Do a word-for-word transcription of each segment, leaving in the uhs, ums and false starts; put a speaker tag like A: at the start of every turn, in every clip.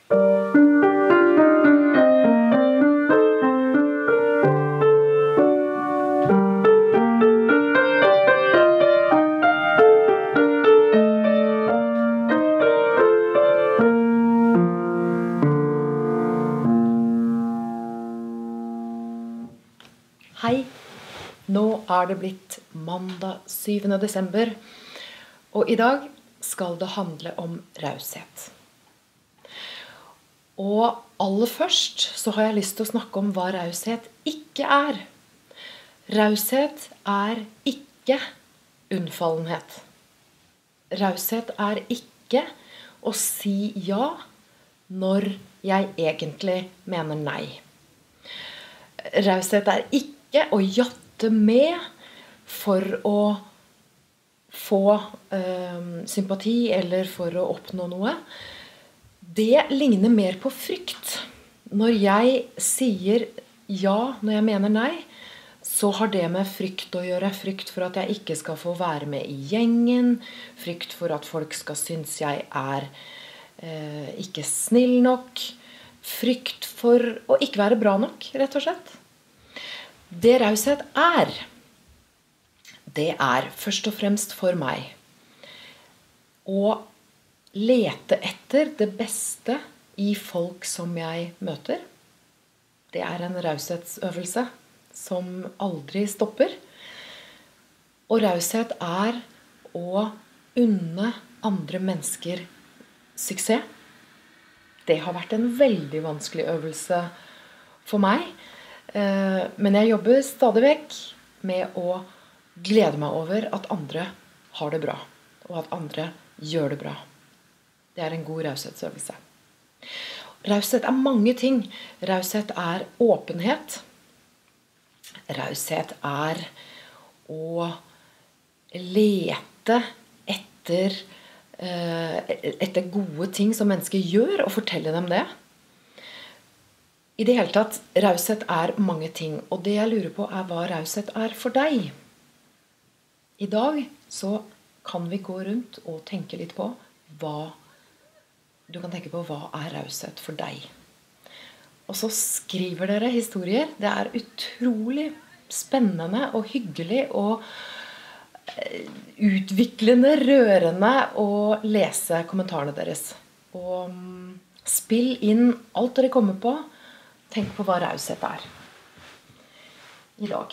A: Hei, nå er det blitt mandag syvende desember, og i dag skal det handle om raushet. Og aller først så har jeg lyst til å snakke om hva raushet ikke er. Raushet er ikke unnfallenhet. Raushet er ikke å si ja når jeg egentlig mener nei. Raushet er ikke å jatte med for å få eh, sympati eller for å oppnå noe. Det ligner mer på frykt. Når jeg sier ja når jeg mener nei, så har det med frykt å gjøre. Frykt for at jeg ikke skal få være med i gjengen. Frykt for at folk skal synes jeg er eh, ikke snill nok. Frykt for å ikke være bra nok, rett og slett. Det raushet er, det er først og fremst for meg å lete etter det beste i folk som jeg møter. Det er en raushetsøvelse som aldri stopper. Og raushet er å unne andre mennesker suksess. Det har vært en veldig vanskelig øvelse for meg. Men jeg jobber stadig vekk med å glede meg over at andre har det bra, og at andre gjør det bra. Det er en god raushetsøvelse. Raushet er mange ting. Raushet er åpenhet. Raushet er å lete etter, etter gode ting som mennesker gjør, og fortelle dem det. I det hele tatt, raushet er mange ting, og det jeg lurer på er hva raushet er for deg. I dag så kan vi gå rundt og tenke litt på hva, du kan tenke på hva er raushet for deg. Og så skriver dere historier. Det er utrolig spennende og hyggelig og utviklende, rørende å lese kommentarene deres. Og spill inn alt dere kommer på. Tenk på hva raushet er i dag.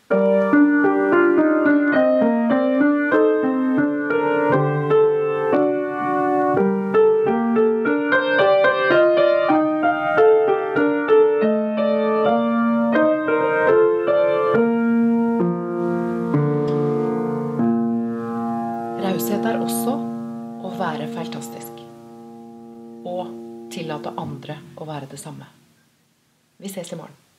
A: Raushet er også å være fantastisk og tillate andre å være det samme. Vi ses i morgen.